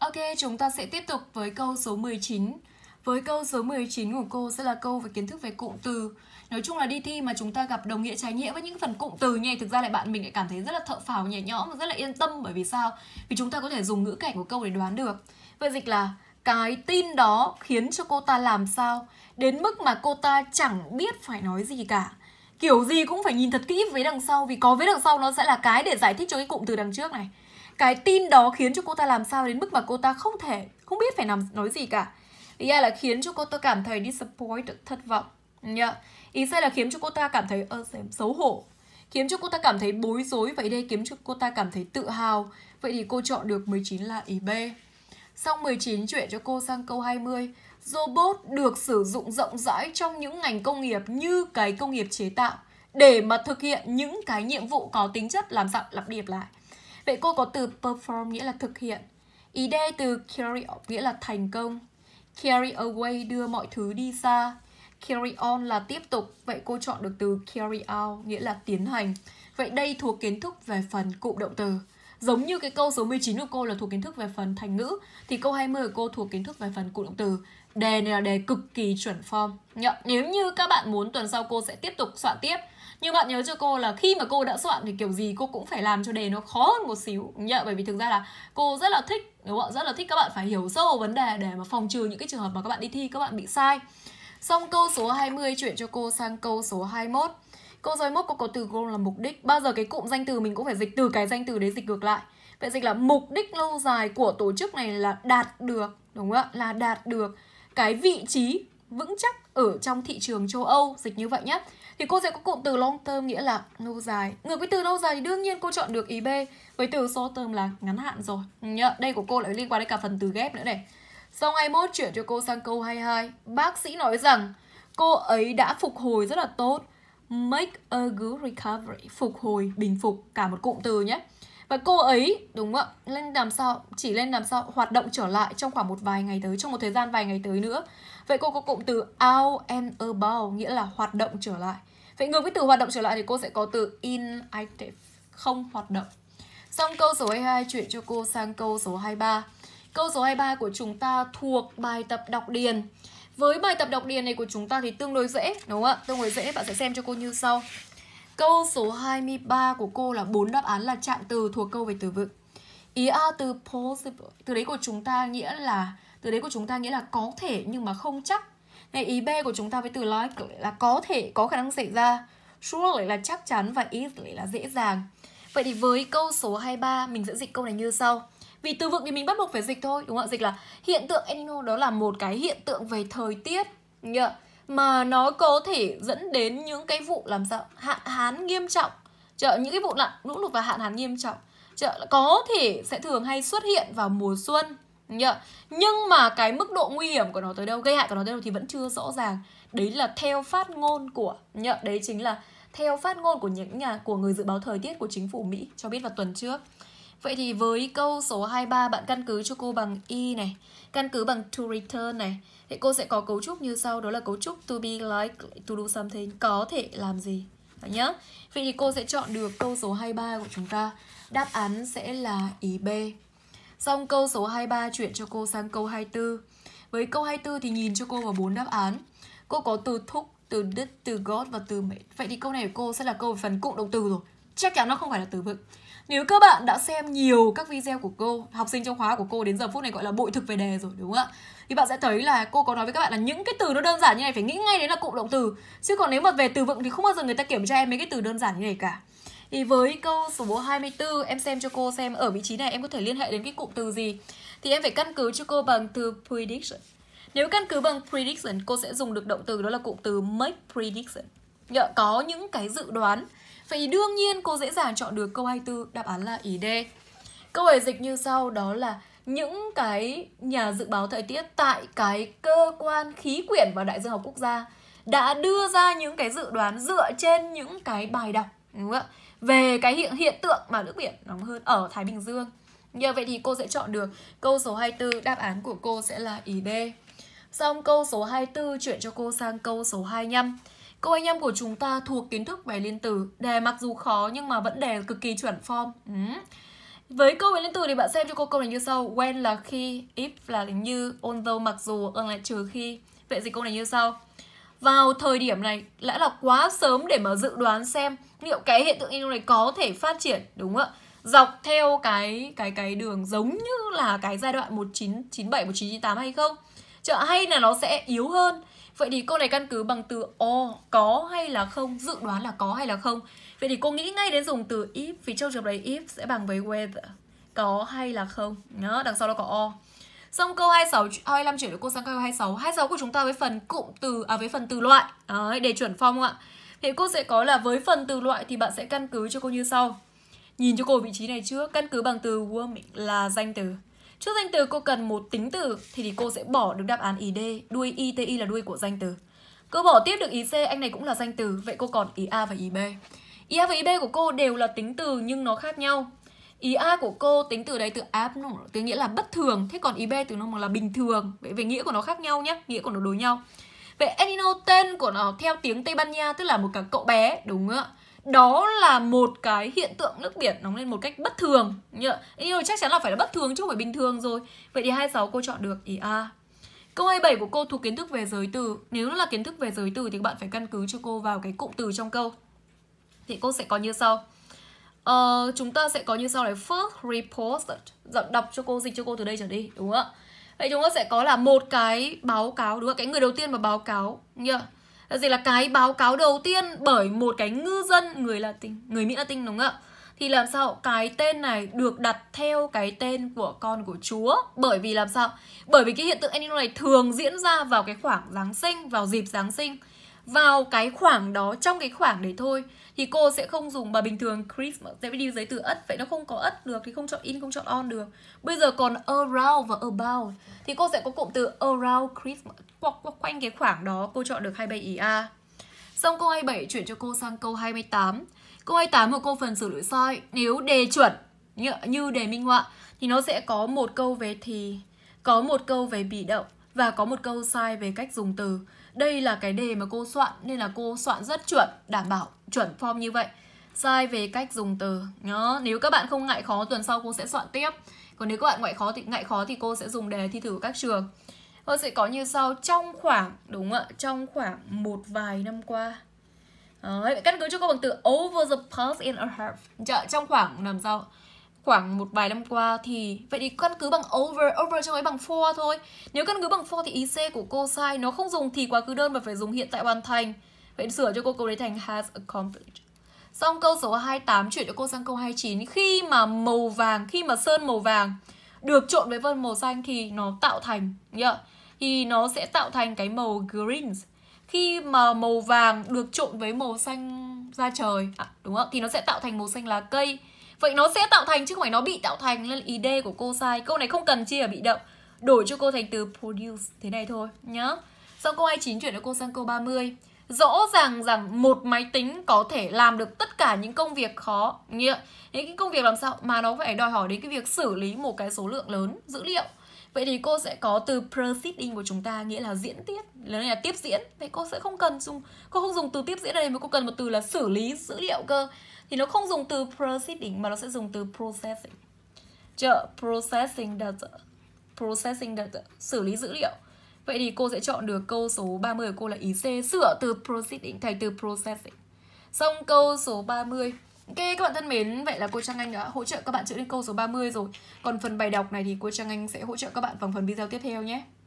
Ok, chúng ta sẽ tiếp tục với câu số 19. Với câu số 19 của cô sẽ là câu về kiến thức về cụm từ. Nói chung là đi thi mà chúng ta gặp đồng nghĩa trái nghĩa với những phần cụm từ như này, thực ra lại bạn mình lại cảm thấy rất là thở phào nhẹ nhõm và rất là yên tâm. Bởi vì sao? Vì chúng ta có thể dùng ngữ cảnh của câu để đoán được. Vậy dịch là cái tin đó khiến cho cô ta làm sao đến mức mà cô ta chẳng biết phải nói gì cả. Kiểu gì cũng phải nhìn thật kỹ vế đằng sau, vì có vế đằng sau nó sẽ là cái để giải thích cho cái cụm từ đằng trước này. Cái tin đó khiến cho cô ta làm sao đến mức mà cô ta không biết phải nói gì cả. Ý A là khiến cho cô ta cảm thấy disappointed, thất vọng. Ý C là khiến cho cô ta cảm thấy xấu hổ, khiến cho cô ta cảm thấy bối rối. Vậy đây khiến cho cô ta cảm thấy tự hào. Vậy thì cô chọn được 19 là ý B. Xong 19 chuyển cho cô sang câu 20. Robot được sử dụng rộng rãi trong những ngành công nghiệp như cái công nghiệp chế tạo để mà thực hiện những cái nhiệm vụ có tính chất làm sao lặp đi lặp lại. Vậy cô có từ perform nghĩa là thực hiện. Ý D từ carry on nghĩa là thành công. Carry away đưa mọi thứ đi xa. Carry on là tiếp tục. Vậy cô chọn được từ carry out nghĩa là tiến hành. Vậy đây thuộc kiến thức về phần cụm động từ. Giống như cái câu số 19 của cô là thuộc kiến thức về phần thành ngữ, thì câu 20 của cô thuộc kiến thức về phần cụm động từ. Đề này là đề cực kỳ chuẩn form. Nếu như các bạn muốn tuần sau cô sẽ tiếp tục soạn tiếp, nhưng bạn nhớ cho cô là khi mà cô đã soạn thì kiểu gì cô cũng phải làm cho đề nó khó hơn một xíu. Bởi vì thực ra là cô rất là thích, đúng không? Rất là thích các bạn phải hiểu sâu vào vấn đề để mà phòng trừ những cái trường hợp mà các bạn đi thi các bạn bị sai. Xong câu số 20 chuyển cho cô sang câu số 21. Câu số 21 cô có từ goal là mục đích. Bao giờ cái cụm danh từ mình cũng phải dịch từ cái danh từ đấy dịch ngược lại. Vậy dịch là mục đích lâu dài của tổ chức này là đạt được, đúng không ạ? Là đạt được cái vị trí vững chắc ở trong thị trường châu Âu, dịch như vậy nhé. Thì cô sẽ có cụm từ long term nghĩa là lâu dài. Ngược với từ lâu dài thì đương nhiên cô chọn được ý B. Với từ short term là ngắn hạn rồi. Đây của cô lại liên quan đến cả phần từ ghép nữa này. Xong 21 chuyển cho cô sang câu 22. Bác sĩ nói rằng cô ấy đã phục hồi rất là tốt. Make a good recovery. Phục hồi, bình phục, cả một cụm từ nhé. Và cô ấy, đúng không ạ, chỉ lên làm sao hoạt động trở lại trong khoảng một vài ngày tới, trong một thời gian vài ngày tới nữa. Vậy cô có cụm từ out and about nghĩa là hoạt động trở lại. Vậy ngược với từ hoạt động trở lại thì cô sẽ có từ inactive, không hoạt động. Xong câu số 22 chuyển cho cô sang câu số 23. Câu số 23 của chúng ta thuộc bài tập đọc điền. Với bài tập đọc điền này của chúng ta thì tương đối dễ, đúng không ạ? Tương đối dễ, bạn sẽ xem cho cô như sau. Câu số 23 của cô là 4 đáp án là trạng từ thuộc câu về từ vựng. Ý A từ possible, từ đấy của chúng ta nghĩa là có thể nhưng mà không chắc. Này, ý B của chúng ta với từ likely là có thể, có khả năng xảy ra. Surely là chắc chắn và easily là dễ dàng. Vậy thì với câu số 23 mình sẽ dịch câu này như sau. Vì từ vựng thì mình bắt buộc phải dịch thôi, đúng không ạ? Dịch là hiện tượng El Nino đó là một cái hiện tượng về thời tiết mà nó có thể dẫn đến những cái vụ làm sao hạn hán nghiêm trọng. Những cái vụ lũ lụt và hạn hán nghiêm trọng có thể sẽ thường hay xuất hiện vào mùa xuân. Nhưng mà cái mức độ nguy hiểm của nó tới đâu, gây hại của nó tới đâu thì vẫn chưa rõ ràng. Đấy là theo phát ngôn của đấy chính là theo phát ngôn của người dự báo thời tiết của chính phủ Mỹ cho biết vào tuần trước. Vậy thì với câu số 23 bạn căn cứ cho cô bằng E này, căn cứ bằng to return này. Thì cô sẽ có cấu trúc như sau, đó là cấu trúc to be likely to do something, có thể làm gì. Đấy nhá. Vậy thì cô sẽ chọn được câu số 23 của chúng ta. Đáp án sẽ là ý B. Xong câu số 23 chuyển cho cô sang câu 24. Với câu 24 thì nhìn cho cô vào 4 đáp án. Cô có từ thúc, từ did, từ got và từ made. Vậy thì câu này của cô sẽ là câu về phần cụm động từ rồi. Chắc chắn nó không phải là từ vựng. Nếu các bạn đã xem nhiều các video của cô, học sinh trong khóa của cô đến giờ phút này gọi là bội thực về đề rồi, đúng không ạ? Thì bạn sẽ thấy là cô có nói với các bạn là những cái từ nó đơn giản như này phải nghĩ ngay đến là cụm động từ. Chứ còn nếu mà về từ vựng thì không bao giờ người ta kiểm tra em mấy cái từ đơn giản như này cả. Thì với câu số 24 em xem cho cô xem ở vị trí này em có thể liên hệ đến cái cụm từ gì. Thì em phải căn cứ cho cô bằng từ prediction. Nếu căn cứ bằng prediction, cô sẽ dùng được động từ đó là cụm từ make prediction. Có những cái dự đoán. Vậy đương nhiên cô dễ dàng chọn được câu 24, đáp án là ý D. Câu hỏi dịch như sau, đó là những cái nhà dự báo thời tiết tại cái cơ quan khí quyển và đại dương học quốc gia đã đưa ra những cái dự đoán dựa trên những cái bài đọc, đúng không ạ? Về cái hiện tượng mà nước biển nóng hơn ở Thái Bình Dương. Như vậy thì cô sẽ chọn được câu số 24, đáp án của cô sẽ là ý D. Xong câu số 24 chuyển cho cô sang câu số 25. Câu 25 của chúng ta thuộc kiến thức về liên từ. Đề mặc dù khó nhưng mà vẫn đề cực kỳ chuẩn form. Với câu về liên từ thì bạn xem cho cô câu này như sau. When là khi, if là như, although mặc dù, là trừ khi. Vậy thì câu này như sau. Vào thời điểm này đã là quá sớm để mà dự đoán xem liệu cái hiện tượng El Nino này có thể phát triển, đúng không ạ? Dọc theo cái đường giống như là cái giai đoạn 1997, 1998 hay không? Hay là nó sẽ yếu hơn? Vậy thì câu này căn cứ bằng từ có hay là không, dự đoán là có hay là không. Vậy thì cô nghĩ ngay đến dùng từ if, vì trong trường đấy if sẽ bằng với whether, có hay là không. Đó, đằng sau đó có Xong câu 26, 25 chuyển được cô sang câu 26. 26 của chúng ta với phần cụm từ, với phần từ loại. Đấy, để chuẩn phong không ạ? Thì cô sẽ có là với phần từ loại thì bạn sẽ căn cứ cho cô như sau. Nhìn cho cô vị trí này trước, căn cứ bằng từ warming là danh từ. Trước danh từ cô cần một tính từ thì cô sẽ bỏ được đáp án ý D. Đuôi ITI là đuôi của danh từ. Cô bỏ tiếp được ý C, anh này cũng là danh từ. Vậy cô còn ý A và ý B. Ý A và ý B của cô đều là tính từ nhưng nó khác nhau. Ý A của cô tính từ đấy từ abnormal, từ nghĩa là bất thường. Thế còn ý B từ nó là bình thường. Vậy về nghĩa của nó khác nhau nhé, nghĩa của nó đối nhau. Vậy El Nino tên của nó theo tiếng Tây Ban Nha tức là một cái cậu bé, đúng không ạ? Đó là một cái hiện tượng nước biển nóng lên một cách bất thường. El Nino chắc chắn là phải là bất thường chứ không phải bình thường rồi. Vậy thì 26 cô chọn được ý A. Câu 27 của cô thuộc kiến thức về giới từ. Nếu nó là kiến thức về giới từ thì các bạn phải căn cứ cho cô vào cái cụm từ trong câu. Thì cô sẽ có như sau. Chúng ta sẽ có như sau này. First report. Đọc cho cô, dịch cho cô từ đây trở đi, đúng không ạ? Vậy chúng ta sẽ có là một cái báo cáo, đúng không? Cái người đầu tiên mà báo cáo nhá. Gì là cái báo cáo đầu tiên bởi một cái ngư dân người Latin, người Mỹ Latin, đúng không ạ? Thì làm sao cái tên này được đặt theo cái tên của con của Chúa. Bởi vì làm sao? Bởi vì cái hiện tượng El Nino này thường diễn ra vào cái khoảng Giáng sinh, vào dịp Giáng sinh. Vào cái khoảng đó, trong cái khoảng đấy thôi. Thì cô sẽ không dùng mà bình thường Christmas sẽ đi giấy từ ất. Vậy nó không có ất được thì không chọn in, không chọn on được. Bây giờ còn around và about thì cô sẽ có cụm từ around Christmas. Quanh cái khoảng đó cô chọn được 27 ý A. Xong câu 27 chuyển cho cô sang câu 28. Câu 28 của cô phần xử lý sai. Nếu đề chuẩn như đề minh họa thì nó sẽ có một câu về thì, có một câu về bị động và có một câu sai về cách dùng từ. Đây là cái đề mà cô soạn nên là cô soạn rất chuẩn, đảm bảo chuẩn form như vậy. Sai về cách dùng từ. Nếu các bạn không ngại khó tuần sau cô sẽ soạn tiếp. Còn nếu các bạn ngại khó thì cô sẽ dùng đề thi thử của các trường. Cô sẽ có như sau. Trong khoảng, đúng ạ, trong khoảng một vài năm qua. Đấy, căn cứ cho cô bằng từ over the past in a half. Trong khoảng làm sao? Khoảng một vài năm qua thì vậy thì căn cứ bằng over trong ấy bằng for thôi. Nếu căn cứ bằng for thì ý C của cô sai, nó không dùng thì quá khứ đơn mà phải dùng hiện tại hoàn thành. Vậy sửa cho cô câu đấy thành has accomplished. Xong câu số 28 chuyển cho cô sang câu 29. Khi mà màu vàng, khi mà sơn màu vàng được trộn với vân màu xanh thì nó tạo thành thì nó sẽ tạo thành cái màu greens. Khi mà màu vàng được trộn với màu xanh da trời, đúng không? Thì nó sẽ tạo thành màu xanh lá cây. Vậy nó sẽ tạo thành chứ không phải nó bị tạo thành, nên ý D của cô sai. Câu này không cần chia ở bị động. Đổi cho cô thành từ produce thế này thôi nhá. Xong câu 29 chuyển cho cô sang câu 30. Rõ ràng rằng một máy tính có thể làm được tất cả những công việc khó. Những cái công việc làm sao mà nó phải đòi hỏi đến cái việc xử lý một cái số lượng lớn dữ liệu. Vậy thì cô sẽ có từ proceeding của chúng ta, nghĩa là diễn tiếp, là tiếp diễn. Vậy cô sẽ không cần dùng, cô không dùng từ tiếp diễn ở đây mà cô cần một từ là xử lý dữ liệu cơ. Thì nó không dùng từ proceeding mà nó sẽ dùng từ processing. Processing data, xử lý dữ liệu. Vậy thì cô sẽ chọn được câu số 30 của cô là ý C, sửa từ proceeding thành từ processing. Xong câu số 30. Ok các bạn thân mến, vậy là cô Trang Anh đã hỗ trợ các bạn chữa đến câu số 30 rồi. Còn phần bài đọc này thì cô Trang Anh sẽ hỗ trợ các bạn vào phần video tiếp theo nhé.